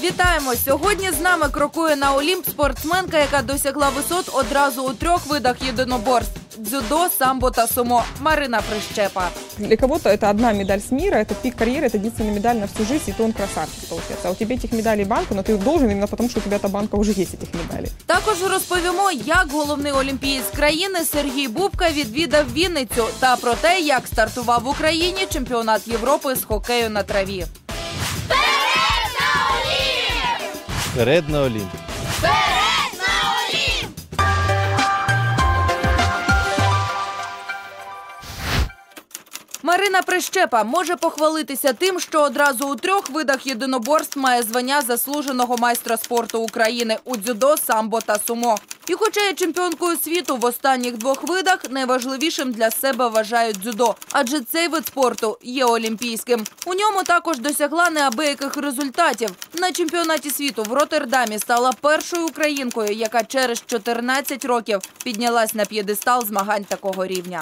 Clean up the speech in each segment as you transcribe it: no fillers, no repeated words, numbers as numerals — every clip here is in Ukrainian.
Вітаємо! Сьогодні з нами крокує на Олімп спортсменка, яка досягла висот одразу у 3 видах єдиноборств – дзюдо, самбо та сумо – Марина Прищепа. Для кого-то это одна медаль с мира, это пик карьеры, это единственная медаль на всю жизнь, и то он красавчик получается. А у тебя этих медалей банка, но ты должен именно потому, что у тебя эта банка уже есть этих медалей. Також розповімо, як головний олімпієць країни Сергій Бубка відвідав Вінницю та про те, як стартував в Україні чемпіонат Європи з хокею на траві. Вперед на Олімп! Вперед на Олімп! Марина Прищепа може похвалитися тим, що одразу у 3 видах єдиноборств має звання заслуженого майстра спорту України у дзюдо, самбо та сумо. І хоча є чемпіонкою світу в останніх 2 видах, найважливішим для себе вважають дзюдо, адже цей вид спорту є олімпійським. У ньому також досягла неабияких результатів. На чемпіонаті світу в Роттердамі стала першою українкою, яка через 14 років піднялась на п'єдестал змагань такого рівня.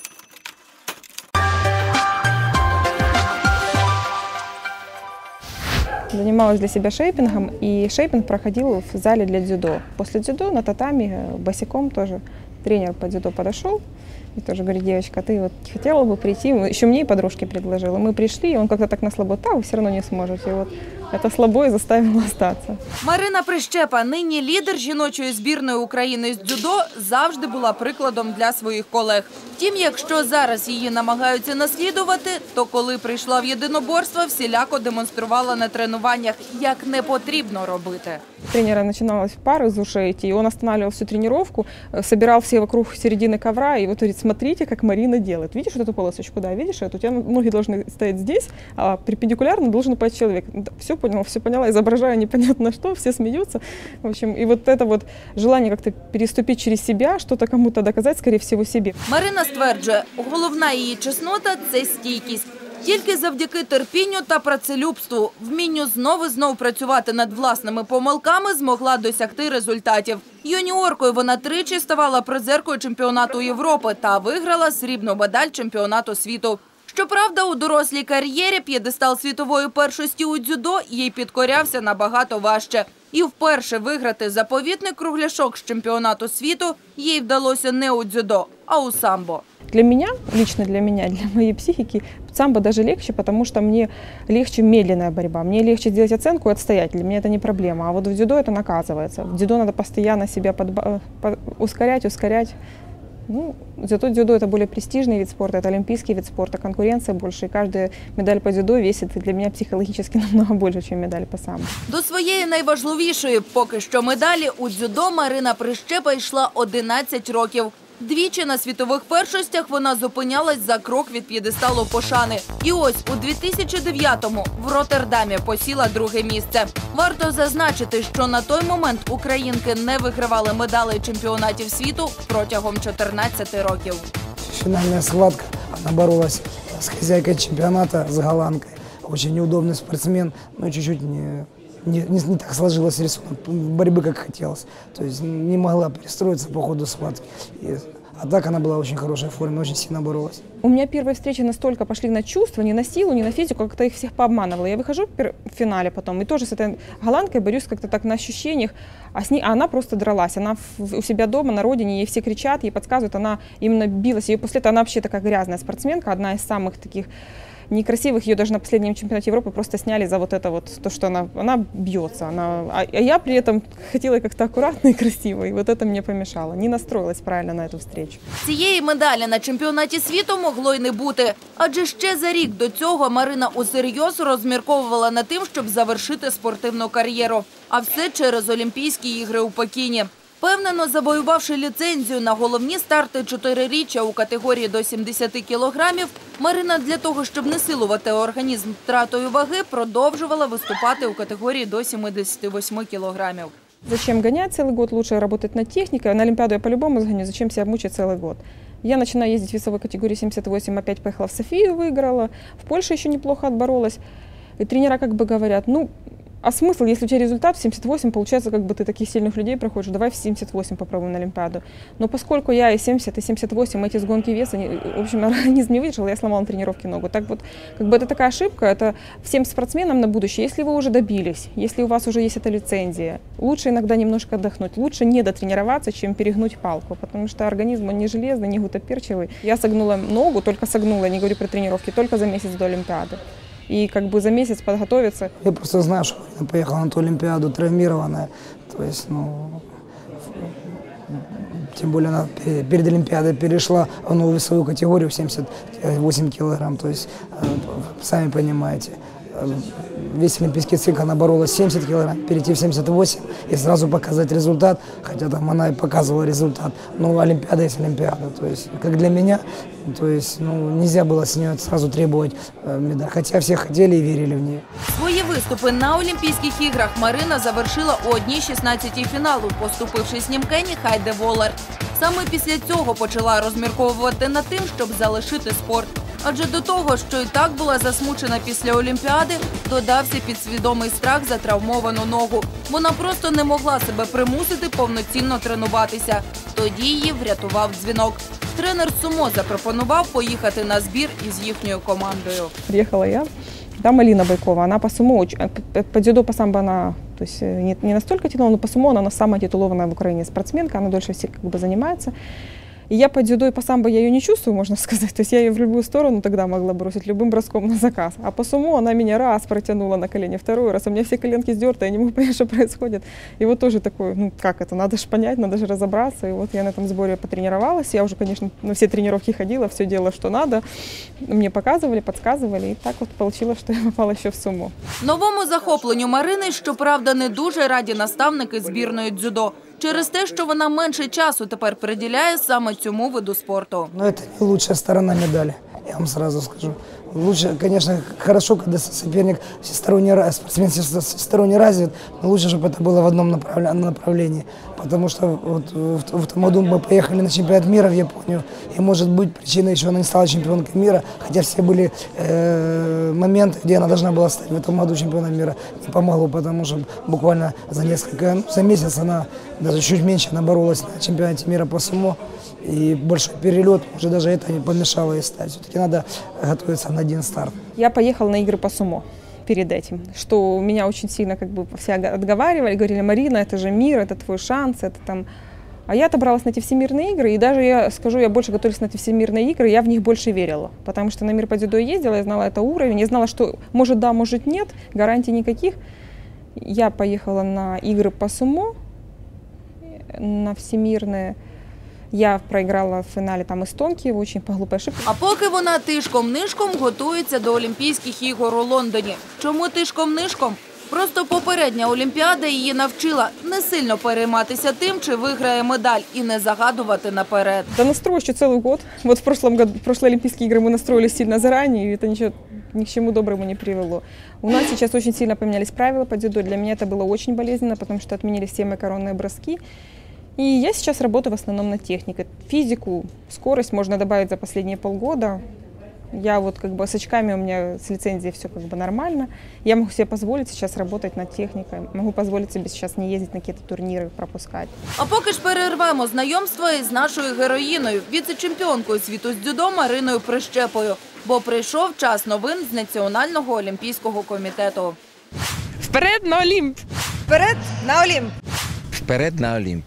Занималась для себя шейпингом, и шейпинг проходил в зале для дзюдо. После дзюдо на татами босиком тоже тренер по дзюдо подошел и тоже говорит: девочка, ты вот хотела бы прийти? Еще мне и подружке предложила. Мы пришли, и он как-то так на слабо: вы все равно не сможете. И вот это слабо и заставило остаться. Марина Прищепа, нині лідер жіночої збірної України з дзюдо, завжди була прикладом для своїх колег. Втім, якщо зараз її намагаються наслідувати, то коли прийшла в єдиноборство, всіляко демонструвала на тренуваннях, як не потрібно робити. Тренера начиналась пара из ушей идти, и он останавливал всю тренировку, собирал все вокруг середины ковра и вот говорит: смотрите, как Марина делает. Видишь вот эту полосочку? Да, видишь эту? У тебя ноги должны стоять здесь, а перпендикулярно должен упасть человек. Все поняла, изображаю непонятно что, все смеются. В общем, и вот это вот желание как-то переступить через себя, что-то кому-то доказать, скорее всего, себе. Марина стверджує, головна її чеснота – це стійкість. Тільки завдяки терпінню та працелюбству, вмінню знов працювати над власними помилками, змогла досягти результатів. Юніоркою вона тричі ставала призеркою чемпіонату Європи та виграла срібну медаль чемпіонату світу. Щоправда, у дорослій кар'єрі п'єдестал світової першості у дзюдо їй підкорявся набагато важче. І вперше виграти заповітний кругляшок з чемпіонату світу їй вдалося не у дзюдо, а у самбо. Для меня, лично для меня, для моей психики, самбо даже легче, потому что мне легче медленная борьба. Мне легче сделать оценку и отстоять. Для меня это не проблема. А вот в дзюдо это наказывается. В дзюдо надо постоянно себя ускорять. Ну, зато дзюдо – это более престижный вид спорта, это олимпийский вид спорта, конкуренция больше, и каждая медаль по дзюдо весит для меня психологически намного больше, чем медаль по самбо. До своєї найважливішої поки що медалі у дзюдо Марина Прищепа йшла 11 років. Двічі на світових першостях вона зупинялась за крок від п'єдесталу пошани. І ось у 2009-му в Роттердамі посіла 2-ге місце. Варто зазначити, що на той момент українки не вигравали медалей чемпіонатів світу протягом 14 років. Фінальна схватка, вона боролась з хазяйкою чемпіонату, з голландкою. Очень неудобный спортсмен, но чуть-чуть не так сложилось рисунок борьбы, как хотелось. То есть не могла перестроиться по ходу схватки. А так она была в очень хорошей форме, очень сильно боролась. У меня первые встречи настолько пошли на чувства, не на силу, не на физику, как-то их всех пообманывала. Я выхожу в финале потом и тоже с этой голландкой борюсь как-то так на ощущениях, а она просто дралась. Она у себя дома, на родине, ей все кричат, ей подсказывают, она именно билась. И после этого она вообще такая грязная спортсменка, одна из самых таких некрасивых. Ее даже на последнем чемпионате Европы просто сняли за вот это вот, то, что она бьется. А я при этом хотела как-то аккуратно и красиво, и вот это мне помешало. Не настроилась правильно на эту встречу. Цієї медалі на чемпіонаті світу могло й не бути. Адже ще за рік до цього Марина усерйоз розмірковувала над тим, щоб завершити спортивну кар'єру. А все через Олімпійські ігри у Пекіні. Впевнено завоювавши ліцензію на головні старти 4-річчя у категорії до 70 кілограмів, Марина для того, щоб не силувати організм втратою ваги, продовжувала виступати у категорії до 78 кілограмів. Зачем гонять целый год? Лучше работать над техникой. На Олимпиаду я по-любому сгоню. Зачем себя мучить целый год? Я начинаю ездить в весовой категории 78, опять поехала в Софию, выиграла. В Польше еще неплохо отборолась. И тренера как бы говорят: ну, А смысл, если у тебя результат в 78, получается, как бы ты таких сильных людей проходишь, давай в 78 попробуем на Олимпиаду. Но поскольку я и 70, и 78, эти сгонки веса, в общем, организм не выдержал, я сломала на тренировке ногу. Так вот, как бы это такая ошибка, это всем спортсменам на будущее, если вы уже добились, если у вас уже есть эта лицензия, лучше иногда немножко отдохнуть, лучше не дотренироваться, чем перегнуть палку, потому что организм, он не железный, не гутоперчивый. Я согнула ногу, только согнула, я не говорю про тренировки, только за месяц до Олимпиады. И как бы за месяц подготовиться. Я просто знаю, что она поехала на ту Олимпиаду травмированная. То есть, тем более она перед Олимпиадой перешла в новую весовую категорию в 78 килограмм. То есть, сами понимаете, весь олимпийский цикл она боролась 70 килограмм, перейти в 78 и сразу показать результат, хотя там она и показывала результат. Но Олимпиада есть Олимпиада. То есть, как для меня, то есть, нельзя было с нее сразу требовать медаль, хотя все хотели и верили в нее. Свої виступи на Олімпійських іграх Марина завершила у 1/16 фіналу, поступившись німкені Хайде Волер. Саме після цього почала розмірковувати над тим, щоб залишити спорт. Адже до того, що і так була засмучена після Олімпіади, додався підсвідомий страх за травмовану ногу. Вона просто не могла себе примусити повноцінно тренуватися. Тоді її врятував дзвінок. Тренер сумо запропонував поїхати на збір із їхньою командою. Приехала я, там Алина Байкова, она по сумо, по дзюдо, по самбо она, то есть не настолько тянула, но по сумо она самая титулованная в Украине спортсменка, она дольше всех как бы занимается. И я по дзюдо и по самбо я ее не чувствую, можно сказать. То есть я ее в любую сторону тогда могла бросить любым броском на заказ. А по сумо она меня раз протянула на колени, второй раз. У меня все коленки сдерты, я не могу понять, что происходит. И вот тоже такое, как это, надо же понять, надо же разобраться. И вот я на этом сборе потренировалась. Я уже, конечно, на все тренировки ходила, все делала, что надо. Мне показывали, подсказывали. И так вот получилось, что я попала еще в сумо. Новому захопленню Марини, щоправда, не дуже раді наставники збірної дзюдо. Через те, що вона менше часу тепер приділяє саме цьому виду спорту. Но это не лучшая сторона медали, я вам сразу скажу. Лучше, конечно, хорошо, когда соперник спортсмен всесторонне развит, но лучше, чтобы это было в одном направлении. Потому что вот в том году мы поехали на чемпионат мира в Японию, и может быть причиной еще она не стала чемпионкой мира, хотя все были моменты, где она должна была стать в этом году чемпионом мира. Не помогло, потому что буквально за месяц она даже чуть меньше наборолась на чемпионате мира по сумо. И большой перелет, уже даже это не помешало ей стать. Все-таки надо готовиться на один старт. Я поехала на игры по сумо перед этим, что меня очень сильно как бы все отговаривали, говорили: Марина, это же мир, это твой шанс, это там... А я отобралась на эти всемирные игры, и даже, я скажу, я больше готовилась на эти всемирные игры, я в них больше верила, потому что на мир по дзюдо ездила, я знала это уровень, я знала, что может да, может нет, гарантий никаких. Я поехала на игры по сумо, на всемирные. Я проиграла в финале там эстонки, очень по глупой ошибке. А поки вона тишком-нишком готується до Олімпійських ігор у Лондоні. Чому тишком-нишком? Просто попередня Олімпіада її навчила не сильно перейматися тим, чи виграє медаль, і не загадувати наперед. Да настрой еще целый год. Вот в прошлом году, прошлые Олимпийские игры мы настроились сильно заранее, и это ничего ни к чему доброму не привело. У нас сейчас очень сильно поменялись правила по дзюдо. Для меня это было очень болезненно, потому что отменили все мои коронные броски. И я сейчас работаю в основном над техникой. Физику, скорость можно добавить за последние полгода. Я вот как бы с очками у меня с лицензией все как бы нормально. Я могу себе позволить сейчас работать над техникой. Могу позволить себе сейчас не ездить на какие-то турниры, пропускать. А поки ж перервемо знайомство із нашою героїною, віце-чемпіонкою світу з дзюдо Мариною Прищепою. Бо прийшов час новин з Національного олімпійського комітету. Вперед на Олімп! Вперед на Олімп! Вперед на Олімп!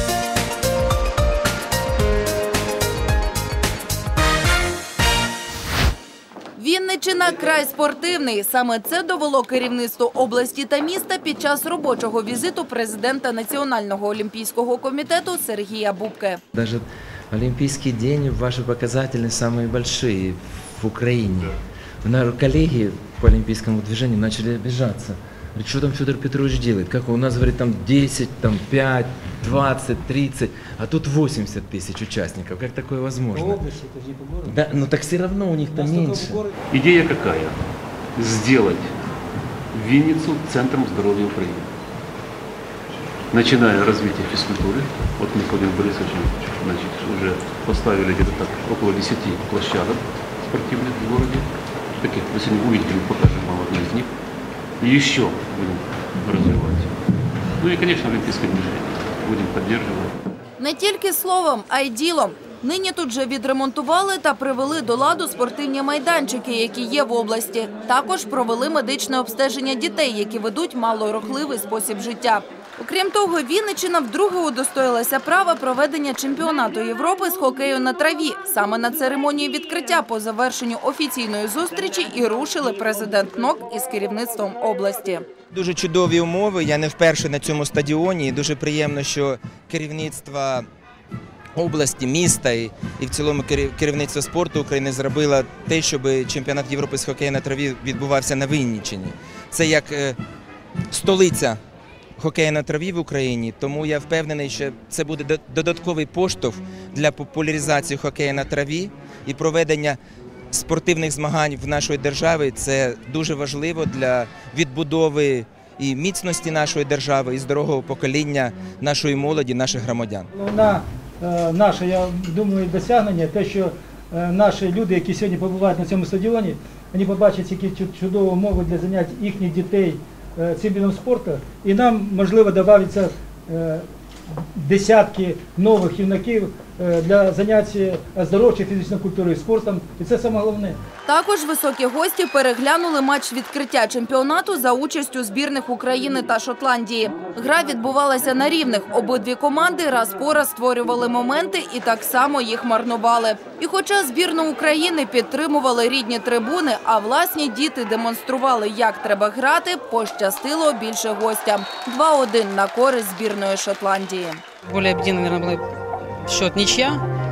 Вінниччина – край спортивний. Саме це довело керівництво області та міста під час робочого візиту президента Національного олімпійського комітету Сергія Бубки. Даже Олимпийский день ваши показатели самые большие в Украине. Наши коллеги по олимпийскому движению начали обижаться. Говорит, что там Федор Петрович делает? Как у нас, говорит, там 10, там 5, 20, 30, а тут 80 тысяч участников. Как такое возможно? По области, это же не по городу. Да, ну так все равно у них там меньше. Идея какая? Сделать Винницу центром здоровья Украины. Начиная развитие физкультуры, вот мы Владимир Борисович, значит, уже поставили где-то так около 10 площадок спортивных в городе. Таких, вы сегодня увидите, мы покажем вам одну из них. И еще будем развивать. Ну и, конечно, олимпийское движение. Будем поддерживать. Не тільки словом, а й ділом. Нині тут же відремонтували та привели до ладу спортивні майданчики, які є в області. Також провели медичне обстеження дітей, які ведуть малорухливий спосіб життя. Окрім того, Вінниччина вдруге удостоїлася права проведення чемпіонату Європи з хокею на траві. Саме на церемонії відкриття по завершенню офіційної зустрічі і рушили президент НОК із керівництвом області. Дуже чудові умови, я не вперше на цьому стадіоні. Дуже приємно, що керівництво області, міста і в цілому керівництво спорту України зробило те, щоб чемпіонат Європи з хокею на траві відбувався на Вінниччині. Це як столиця хокею на траві в Україні, тому я впевнений, що це буде додатковий поштовх для популяризації хокею на траві і проведення спортивних змагань в нашій державі. Це дуже важливо для відбудови і міцності нашої держави, і здорового покоління нашої молоді, наших громадян. Наше, я думаю, досягнення, те, що наші люди, які сьогодні побувають на цьому стадіоні, вони побачать, які чудові умови для занять їхніх дітей цим видом спорту, і нам, можливо, додаються десятки нових юнаків для заняття оздоровчою фізичною культурою і спортом, і це саме головне. Також високі гості переглянули матч відкриття чемпіонату за участю збірних України та Шотландії. Гра відбувалася на рівних. Обидві команди раз по раз створювали моменти і так само їх марнували. І хоча збірну України підтримували рідні трибуни, а власні діти демонстрували, як треба грати, пощастило більше гостям. 2-1 на користь збірної Шотландії. Более объективно, наверное, был счет ничья,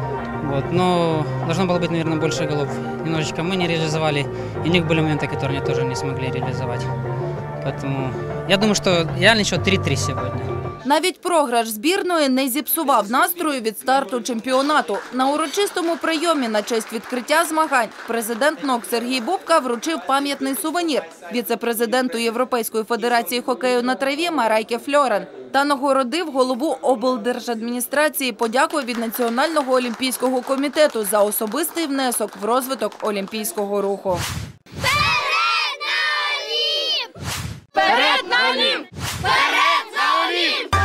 но должно было быть, наверное, больше голов. Немножечко мы не реализовали, и у них были моменты, которые они тоже не смогли реализовать. Поэтому я думаю, что реальный счет 3-3 сегодня. Навіть програш збірної не зіпсував настрою від старту чемпіонату. На урочистому прийомі на честь відкриття змагань президент НОК Сергій Бубка вручив пам'ятний сувенір віце-президенту Європейської федерації хокею на траві Марайке Фльорен та нагородив голову облдержадміністрації подякою від Національного олімпійського комітету за особистий внесок в розвиток олімпійського руху. Вперед на Олімп! Вперед на Олімп! Вперед за Олімп!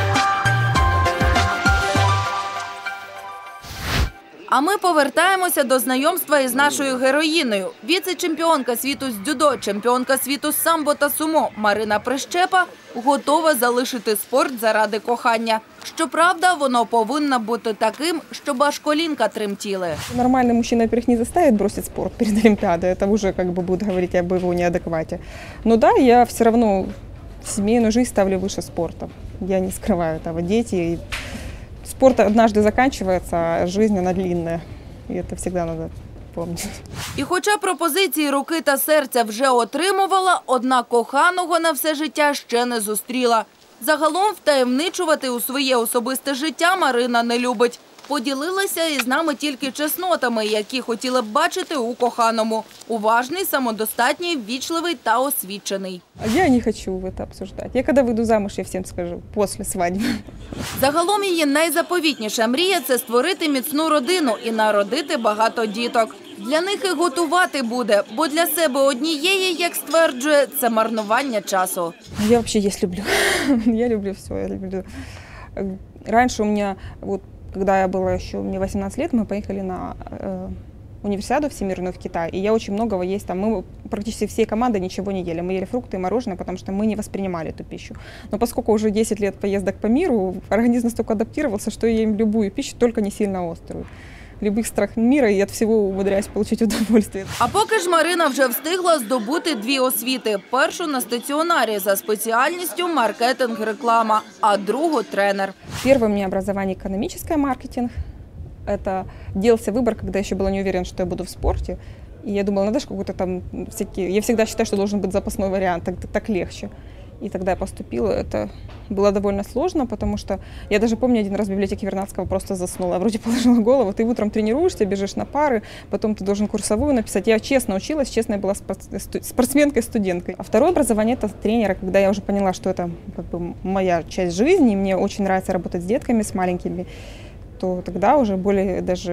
А ми повертаємося до знайомства із нашою героїною. Віце-чемпіонка світу з дзюдо, чемпіонка світу з самбо та сумо Марина Прищепа готова залишити спорт заради кохання. Щоправда, воно повинно бути таким, щоб аж колінка тремтіли. Нормальный мужчина, во-первых, не заставит бросить спорт перед Олимпиадой. Это уже как бы будет говорить об его неадеквате. Но да, я все равно семейную жизнь ставлю выше спорта. Я не скрываю этого. Дети. Спорт однажды заканчивается, а жизнь она длинная. И это всегда надо помнить. І хоча пропозиції руки та серця вже отримувала, однак коханого на все життя ще не зустріла. Загалом втаємничувати у своє особисте життя Марина не любить. Поділилася із нами тільки чеснотами, які хотіла б бачити у коханому. Уважний, самодостатній, ввічливий та освічений. Я не хочу это обсуждать. Я когда выйду замуж, я всем скажу, после свадьбы. Загалом її найзаповітніша мрія – це створити міцну родину і народити багато діток. Для них і готувати буде, бо для себе однієї, як стверджує, це марнування часу. Я вообще есть люблю. Я люблю все. Я люблю. Раньше у меня, вот, когда я была еще, мне 18 лет, мы поехали на универсиаду всемирную в Китай, и я очень многого есть там. Мы практически всей командой ничего не ели. Мы ели фрукты и мороженое, потому что мы не воспринимали эту пищу. Но поскольку уже 10 лет поездок по миру, организм настолько адаптировался, что я ем любую пищу, только не сильно острую. Любых страх мира і від всього умудряюсь отримати удовольствие. А поки ж Марина вже встигла здобути 2 освіти. Першу на стаціонарі за спеціальністю маркетинг-реклама, а другу – тренер. Первое у меня образование экономическое, маркетинг. Это делался выбор, когда я еще была не уверена, что я буду в спорте. И я думала, надо же какой-то там всякий... Я всегда считаю, что должен быть запасной вариант, так легче. И тогда я поступила. Это было довольно сложно, потому что я даже помню, один раз в библиотеке Вернадского просто заснула. Я вроде положила голову, ты утром тренируешься, бежишь на пары, потом ты должен курсовую написать. Я честно училась, честно я была спортсменкой-студенткой. А второе образование – это тренера, когда я уже поняла, что это как бы моя часть жизни, и мне очень нравится работать с детками, с маленькими, то тогда уже более даже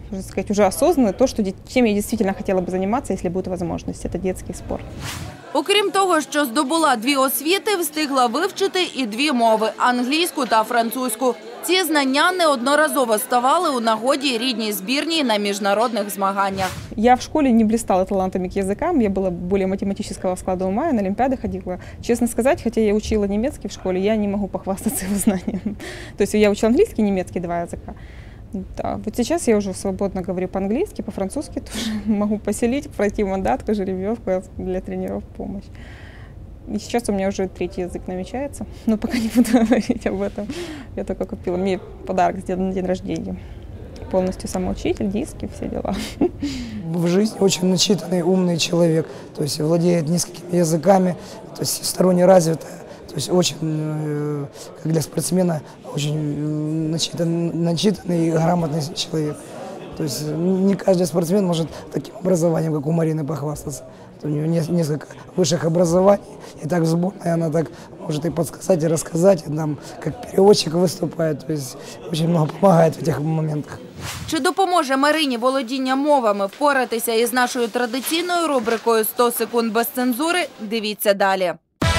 можно сказать, уже осознанно то, что, чем я действительно хотела бы заниматься, если будет возможность. Это детский спорт. Окрім того, що здобула 2 освіти, встигла вивчити і 2 мови – англійську та французьку. Ці знання неодноразово ставали у нагоді рідній збірній на міжнародних змаганнях. Я в школе не блистала талантами к языкам, я была более математического склада ума, я на олимпиады ходила. Честно сказать, хотя я учила немецкий в школе, я не могу похвастаться его знанием. То есть я учила английский и немецкий, 2 языка. Да, вот сейчас я уже свободно говорю по-английски, по-французски тоже могу поселить, пройти мандатку, жеребьевку для тренеров помощь. И сейчас у меня уже 3-й язык намечается, но пока не буду говорить об этом. Я только купила мне подарок на день рождения. Полностью самоучитель, диски, все дела. В жизни очень начитанный, умный человек, то есть владеет несколькими языками, то есть всесторонне развитая. То есть очень, как для спортсмена, очень начитанный и грамотный человек. То есть не каждый спортсмен может таким образованием, как у Марины, похвастаться. У нее несколько высших образований, и так в сборной она так может и подсказать, и рассказать, и там как переводчик выступает, то есть очень много помогает в этих моментах. Чи допоможе Марині володіння мовами впоратися із нашою традиційною рубрикою «100 секунд без цензури»? Дивіться далі.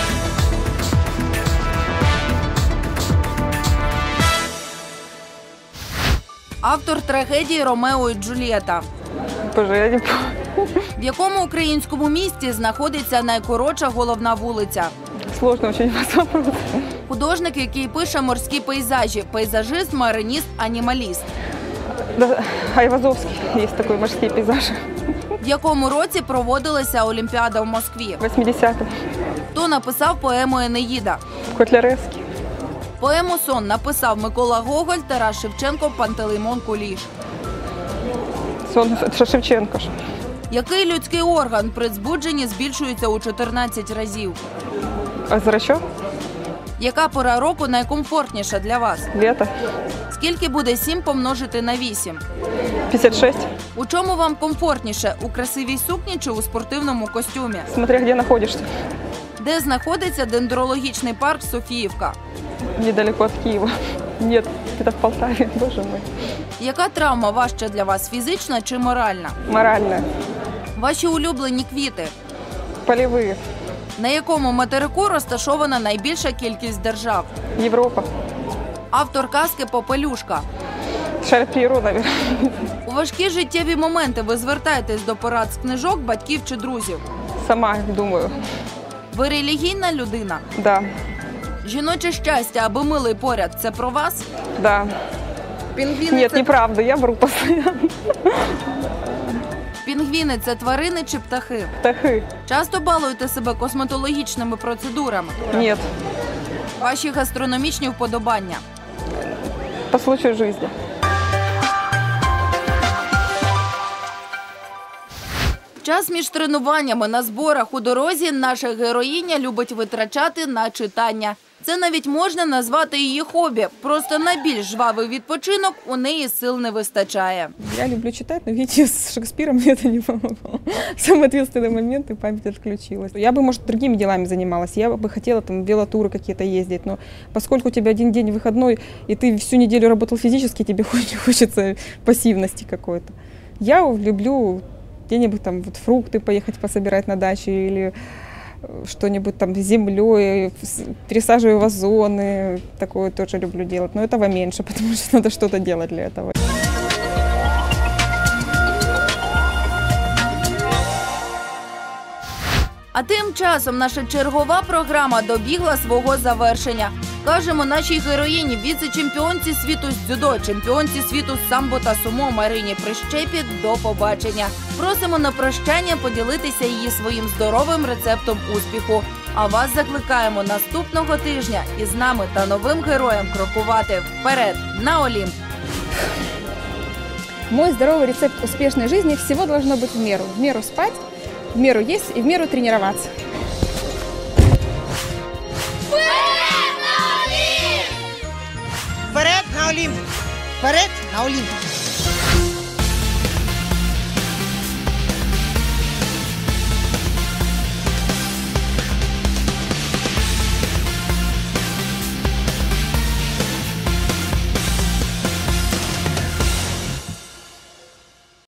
Автор трагедії «Ромео і Джульєта». Боже, я не помню. В якому українському місті знаходиться найкоротша головна вулиця? Сложно очень вопрос. Художник, який пише морські пейзажі, пейзажист, мариніст, анімаліст. Да, Айвазовский есть такой морский пейзаж. В якому році проводилася Олімпіада в Москві? 80-м. Хто написав поему «Енеїда»? Котляревский. Поему «Сон» написав Микола Гоголь, Тарас Шевченко, Пантелеймон Куліш. Сон Шевченко. Який людський орган при збудженні збільшується у 14 разів? А зрачок? Яка пора року найкомфортніша для вас? Лето. Скільки буде 7 помножити на 8? 56. У чому вам комфортніше? У красивій сукні чи у спортивному костюмі? Смотря где находишься. Де знаходиться дендрологічний парк Софіївка? Недалеко от Киева. Нет, это в Полтаве, боже мой. Яка травма важча для вас, фізична чи моральна? Моральная. Ваші улюблені квіти? Полевые. На якому материку розташована найбільша кількість держав? Европа. Автор казки «Попелюшка». Шарль П'єро, наверное. У важкі життєві моменти ви звертаєтесь до порад з книжок, батьків чи друзів? Сама думаю. Ви релігійна людина? Да. Жіноче щастя, аби милий поряд – це про вас? Да. Пінгвіни Нет, неправда, я вру постоянно. Пінгвіни – це тварини чи птахи? Птахи. Часто балуєте себе косметологічними процедурами? Нет. Ваші гастрономічні вподобання? По случаю жизни. Час між тренуваннями на зборах у дорозі наша героїня любить витрачати на читання. Це навіть можна назвати її хобі. Просто на більш жвавий відпочинок у неї сил не вистачає. Я люблю читать, но видите, с Шекспиром мне это не помогло. В самый ответственный момент и память отключилась. Я бы, может, другими делами занималась. Я бы хотела там велотуры какие-то ездить, но поскольку у тебя один день выходной, и ты всю неделю работал физически, тебе хочется пассивности какой-то. Я люблю где-нибудь там вот фрукты поехать пособирать на даче или что-нибудь там с землей, пересаживаю вазоны, такое тоже люблю делать, но этого меньше, потому что надо что-то делать для этого. А тим часом наша чергова програма добігла свого завершення. Кажемо нашій героїні, віце-чемпіонці світу з дзюдо, чемпіонці світу з самбо та сумо Марині Прищепі до побачення. Просимо на прощання поділитися її своїм здоровим рецептом успіху. А вас закликаємо наступного тижня із нами та новим героєм крокувати вперед на Олімп. Мой здоровый рецепт успешной жизни – всего должно быть в меру. В меру спать, в меру есть и в меру тренироваться. Вперед на Олімп! Вперед на Олімп!